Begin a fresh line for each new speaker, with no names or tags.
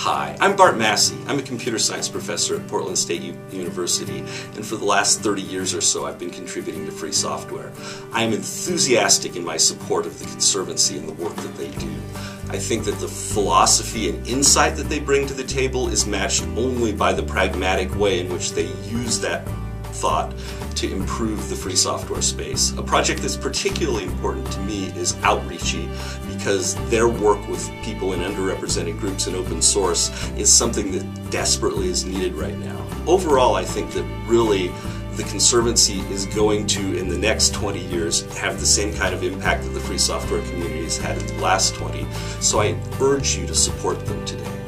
Hi, I'm Bart Massey. I'm a computer science professor at Portland State University, and for the last 30 years or so I've been contributing to free software. I am enthusiastic in my support of the Conservancy and the work that they do. I think that the philosophy and insight that they bring to the table is matched only by the pragmatic way in which they use that thought to improve the free software space. A project that's particularly important to me is Outreachy, because their work with people in underrepresented groups in open source is something that desperately is needed right now. Overall, I think that really the Conservancy is going to, in the next 20 years, have the same kind of impact that the free software community has had in the last 20, so I urge you to support them today.